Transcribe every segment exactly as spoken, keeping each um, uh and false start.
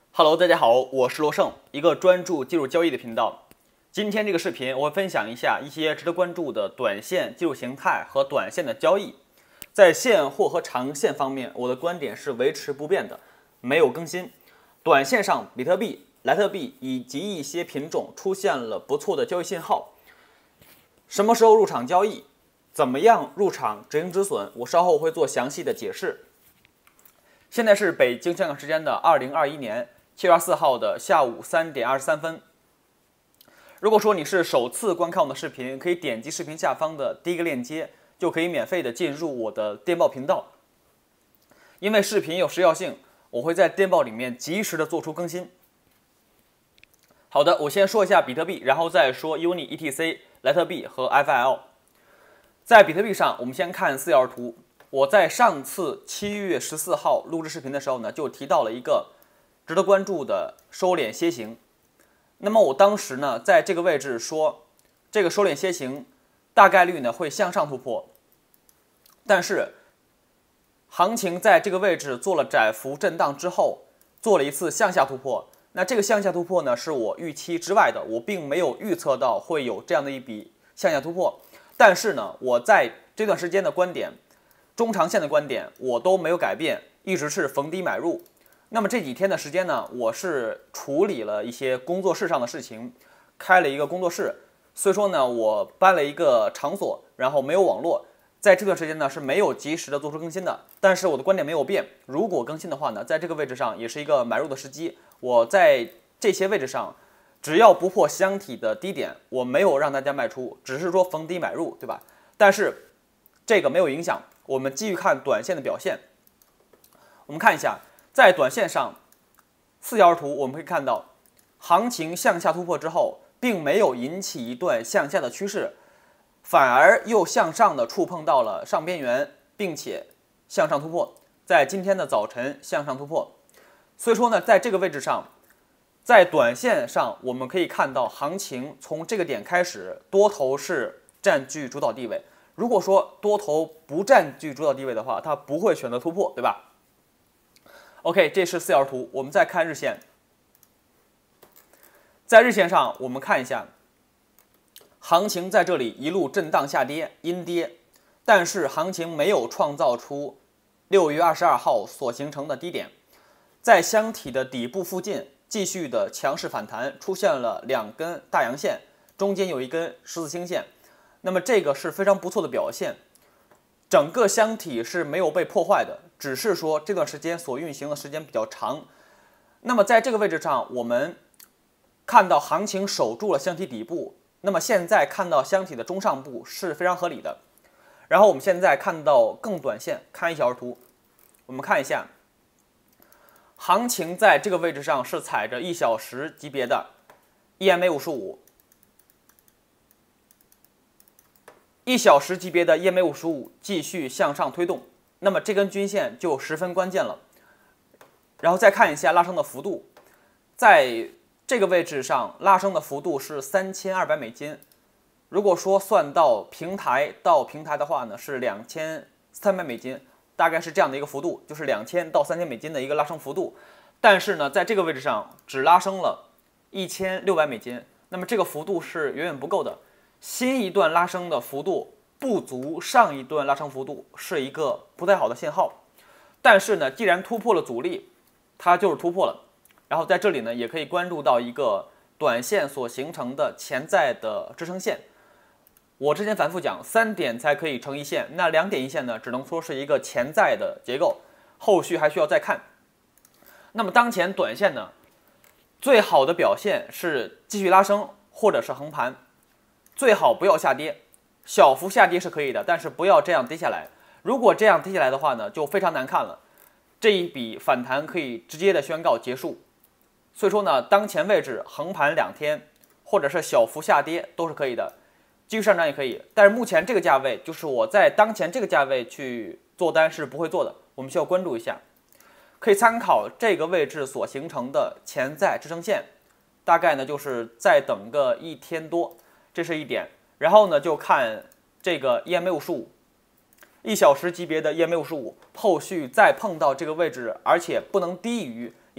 Hello，大家好，我是罗胜，一个专注技术交易的频道。今天这个视频我会分享一下一些值得关注的短线技术形态和短线的交易。在现货和长线方面，我的观点是维持不变的，没有更新。短线上，比特币、莱特币以及一些品种出现了不错的交易信号。什么时候入场交易？怎么样入场止盈止损？我稍后会做详细的解释。现在是北京香港时间的二零二一年七月二十四号的下午三点二十三分。如果说你是首次观看我的视频，可以点击视频下方的第一个链接，就可以免费的进入我的电报频道。因为视频有时效性，我会在电报里面及时的做出更新。好的，我先说一下比特币，然后再说 U N I、E T C、莱特币和 F I L。在比特币上，我们先看四爻图。我在上次七月十四号录制视频的时候呢，就提到了一个值得关注的收敛楔形。那么我当时呢，在这个位置说，这个收敛楔形大概率呢会向上突破，但是行情在这个位置做了窄幅震荡之后，做了一次向下突破。那这个向下突破呢，是我预期之外的，我并没有预测到会有这样的一笔向下突破。但是呢，我在这段时间的观点，中长线的观点我都没有改变，一直是逢低买入。那么这几天的时间呢，我是处理了一些工作室上的事情，开了一个工作室，所以说呢，我搬了一个场所，然后没有网络，在这段时间呢是没有及时的做出更新的。但是我的观点没有变，如果更新的话呢，在这个位置上也是一个买入的时机。我在这些位置上，只要不破箱体的低点，我没有让大家卖出，只是说逢低买入，对吧？但是这个没有影响，我们继续看短线的表现。我们看一下，在短线上，四条图我们可以看到，行情向下突破之后，并没有引起一段向下的趋势，反而又向上的触碰到了上边缘，并且向上突破，在今天的早晨向上突破。所以说呢，在这个位置上，在短线上我们可以看到，行情从这个点开始，多头是占据主导地位。如果说多头不占据主导地位的话，它不会选择突破，对吧 ？OK， 这是四爻图，我们再看日线。在日线上，我们看一下，行情在这里一路震荡下跌，阴跌，但是行情没有创造出六月二十二号所形成的低点，在箱体的底部附近继续的强势反弹，出现了两根大阳线，中间有一根十字星线。那么这个是非常不错的表现，整个箱体是没有被破坏的，只是说这段时间所运行的时间比较长。那么在这个位置上，我们看到行情守住了箱体底部，那么现在看到箱体的中上部是非常合理的。然后我们现在看到更短线，看一小时图，我们看一下，行情在这个位置上是踩着一小时级别的 E M A 五十五。一小时级别的 E M A 五十五继续向上推动，那么这根均线就十分关键了。然后再看一下拉升的幅度，在这个位置上拉升的幅度是三千二百美金。如果说算到平台到平台的话呢，是两千三百美金，大概是这样的一个幅度，就是两千到三千美金的一个拉升幅度。但是呢，在这个位置上只拉升了一千六百美金，那么这个幅度是远远不够的。新一段拉升的幅度不足上一段拉升幅度，是一个不太好的信号。但是呢，既然突破了阻力，它就是突破了。然后在这里呢，也可以关注到一个短线所形成的潜在的支撑线。我之前反复讲，三点才可以成一线，那两点一线呢，只能说是一个潜在的结构，后续还需要再看。那么当前短线呢，最好的表现是继续拉升或者是横盘。最好不要下跌，小幅下跌是可以的，但是不要这样跌下来。如果这样跌下来的话呢，就非常难看了。这一笔反弹可以直接的宣告结束。所以说呢，当前位置横盘两天，或者是小幅下跌都是可以的，继续上涨也可以。但是目前这个价位，就是我在当前这个价位去做单是不会做的，我们需要关注一下。可以参考这个位置所形成的潜在支撑线，大概呢就是再等个一天多。这是一点，然后呢，就看这个 E M A 五十五，一小时级别的 E M A 五十五，后续再碰到这个位置，而且不能低于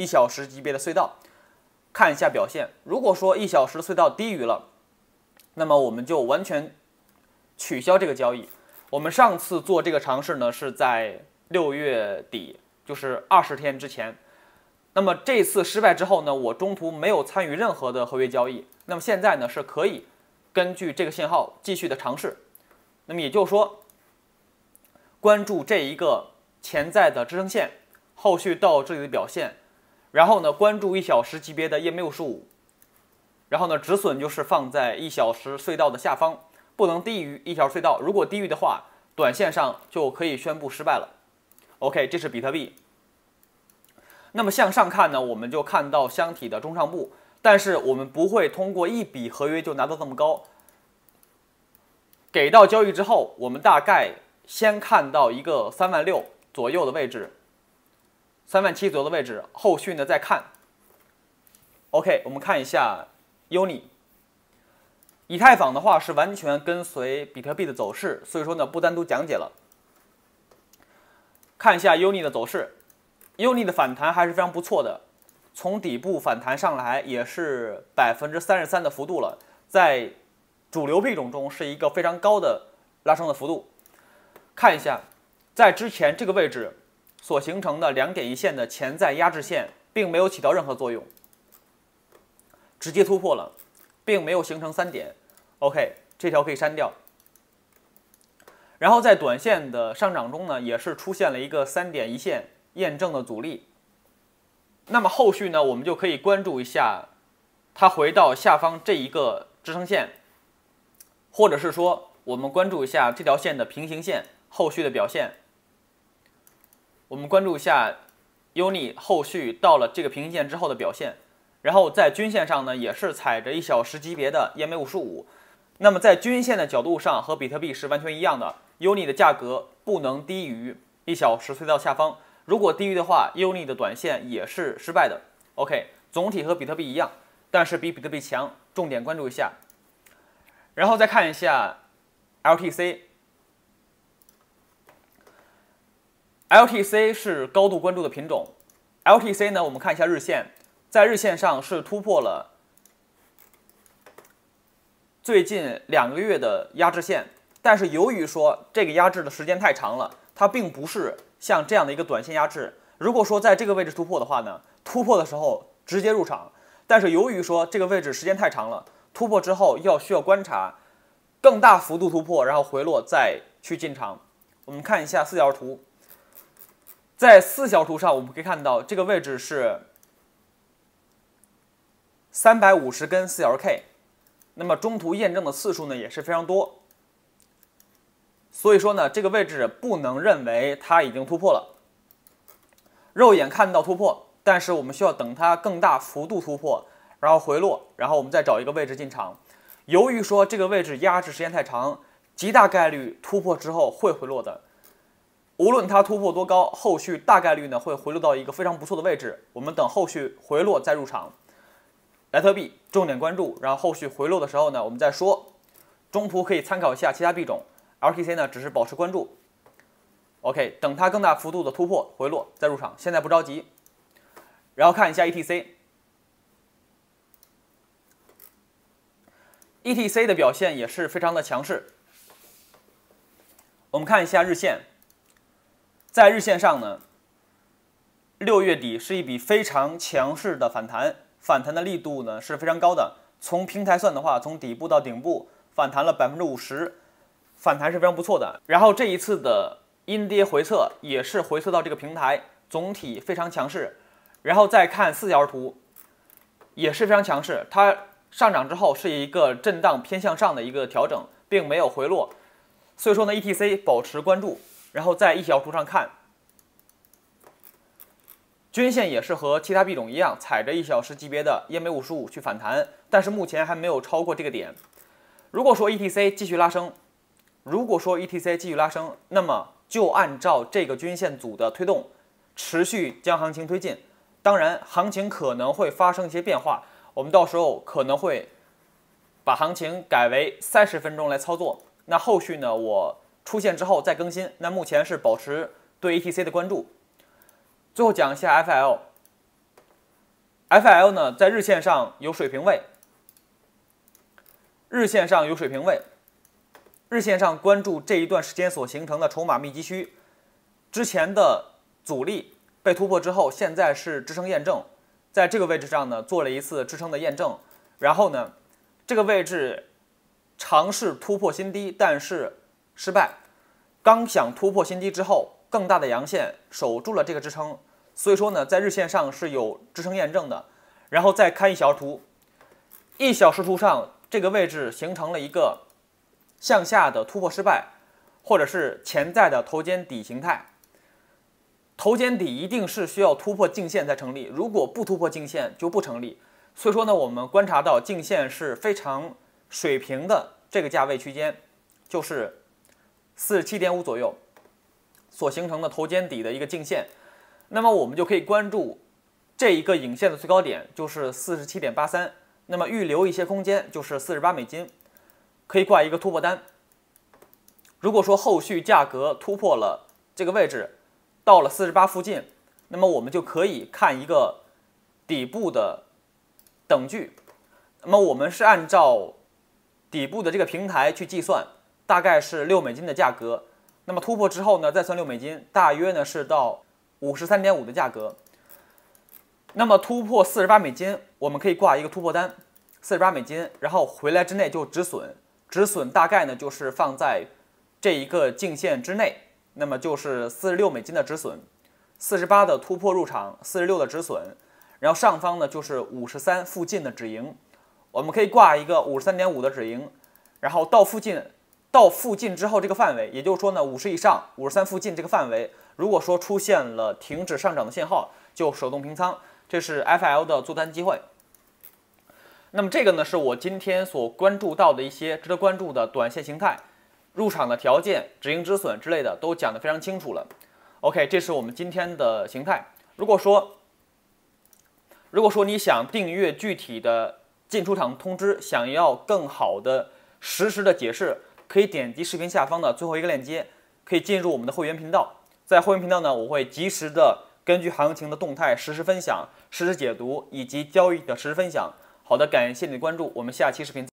一小时级别的隧道，看一下表现。如果说一小时隧道低于了，那么我们就完全取消这个交易。我们上次做这个尝试呢，是在六月底，就是二十天之前。那么这次失败之后呢，我中途没有参与任何的合约交易。那么现在呢，是可以根据这个信号继续的尝试。那么也就是说，关注这一个潜在的支撑线，后续到这里的表现，然后呢，关注一小时级别的 E M A 五十五，然后呢，止损就是放在一小时隧道的下方，不能低于一小时隧道。如果低于的话，短线上就可以宣布失败了。OK， 这是比特币。那么向上看呢，我们就看到箱体的中上部，但是我们不会通过一笔合约就拿到这么高。给到交易之后，我们大概先看到一个三万六左右的位置，三万七左右的位置，后续呢再看。OK， 我们看一下 U N I。以太坊的话是完全跟随比特币的走势，所以说呢不单独讲解了。看一下 U N I 的走势。U N I 的反弹还是非常不错的，从底部反弹上来也是百分之三十三的幅度了，在主流币种中是一个非常高的拉升的幅度。看一下，在之前这个位置所形成的两点一线的潜在压制线，并没有起到任何作用，直接突破了，并没有形成三点。OK， 这条可以删掉。然后在短线的上涨中呢，也是出现了一个三点一线验证的阻力。那么后续呢，我们就可以关注一下它回到下方这一个支撑线，或者是说我们关注一下这条线的平行线后续的表现。我们关注一下 U N I 后续到了这个平行线之后的表现。然后在均线上呢，也是踩着一小时级别的 E M A 五十五。那么在均线的角度上和比特币是完全一样的， U N I 的价格不能低于一小时隧道下方。如果低于的话 ，U N I 的短线也是失败的。OK， 总体和比特币一样，但是比比特币强，重点关注一下。然后再看一下 L T C。L T C 是高度关注的品种。L T C 呢，我们看一下日线，在日线上是突破了最近两个月的压制线，但是由于说这个压制的时间太长了，它并不是像这样的一个短线压制。如果说在这个位置突破的话呢，突破的时候直接入场，但是由于说这个位置时间太长了，突破之后要需要观察更大幅度突破，然后回落再去进场。我们看一下四角图，在四小图上我们可以看到这个位置是三百五十根四角 K， 那么中途验证的次数呢也是非常多。所以说呢，这个位置不能认为它已经突破了，肉眼看到突破，但是我们需要等它更大幅度突破，然后回落，然后我们再找一个位置进场。由于说这个位置压制时间太长，极大概率突破之后会回落的。无论它突破多高，后续大概率呢会回落到一个非常不错的位置，我们等后续回落再入场。莱特币重点关注，然后后续回落的时候呢，我们再说。中途可以参考一下其他币种。L T C 呢，只是保持关注。OK， 等它更大幅度的突破回落再入场，现在不着急。然后看一下 E T C。E T C 的表现也是非常的强势。我们看一下日线，在日线上呢，六月底是一笔非常强势的反弹，反弹的力度呢是非常高的。从平台算的话，从底部到顶部反弹了百分之五十。反弹是非常不错的，然后这一次的阴跌回撤也是回撤到这个平台，总体非常强势。然后再看四角图，也是非常强势，它上涨之后是一个震荡偏向上的一个调整，并没有回落。所以说呢 ，E T C 保持关注。然后在一小图上看，均线也是和其他币种一样，踩着一小时级别的 E M A 五十五去反弹，但是目前还没有超过这个点。如果说 E T C 继续拉升，如果说 E T C 继续拉升，那么就按照这个均线组的推动，持续将行情推进。当然，行情可能会发生一些变化，我们到时候可能会把行情改为三十分钟来操作。那后续呢，我出现之后再更新。那目前是保持对 E T C 的关注。最后讲一下 F L。 F L 呢在日线上有水平位，日线上有水平位，日线上关注这一段时间所形成的筹码密集区，之前的阻力被突破之后，现在是支撑验证，在这个位置上呢做了一次支撑的验证，然后呢这个位置尝试突破新低，但是失败。刚想突破新低之后，更大的阳线守住了这个支撑，所以说呢，在日线上是有支撑验证的。然后再看一小时图，一小时图上这个位置形成了一个向下的突破失败，或者是潜在的头肩底形态。头肩底一定是需要突破颈线才成立，如果不突破颈线就不成立。所以说呢，我们观察到颈线是非常水平的这个价位区间，就是四十七点五左右所形成的头肩底的一个颈线。那么我们就可以关注这一个影线的最高点就是四十七点八三，那么预留一些空间就是四十八美金，可以挂一个突破单。如果说后续价格突破了这个位置，到了四十八附近，那么我们就可以看一个底部的等距。那么我们是按照底部的这个平台去计算，大概是六美金的价格。那么突破之后呢，再算六美金，大约呢是到五十三点五的价格。那么突破四十八美金，我们可以挂一个突破单，四十八美金，然后回来之内就止损，止损大概呢就是放在这一个颈线之内，那么就是四十六美金的止损，四十八的突破入场，四十六的止损，然后上方呢就是五十三附近的止盈，我们可以挂一个五十三点五的止盈，然后到附近。到附近之后这个范围，也就是说呢，五十以上、五十三附近这个范围，如果说出现了停止上涨的信号，就手动平仓，这是 F L 的做单机会。那么这个呢，是我今天所关注到的一些值得关注的短线形态，入场的条件、止盈止损之类的都讲得非常清楚了。OK， 这是我们今天的形态。如果说，如果说你想订阅具体的进出场通知，想要更好的实时的解释，可以点击视频下方的最后一个链接，可以进入我们的会员频道。在会员频道呢，我会及时的根据行情的动态实时分享、实时解读以及交易的实时分享。好的，感谢你的关注，我们下期视频再见。